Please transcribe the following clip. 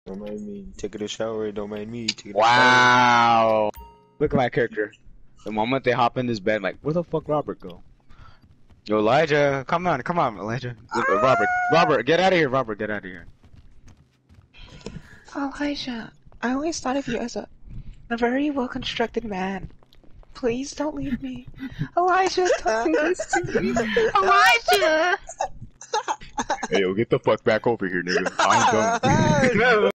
Don't mind me. Taking a shower. Don't mind me. Taking a shower. Wow. Look at my character. The moment they hop in this bed, like, where the fuck Robert go? Yo, Elijah, come on, Elijah. Robert, get out of here, Robert, get out of here. Elijah, I always thought of you as a very well-constructed man. Please don't leave me. Elijah, don't do this to me. Elijah! Hey, yo, get the fuck back over here, nigga. I'm done.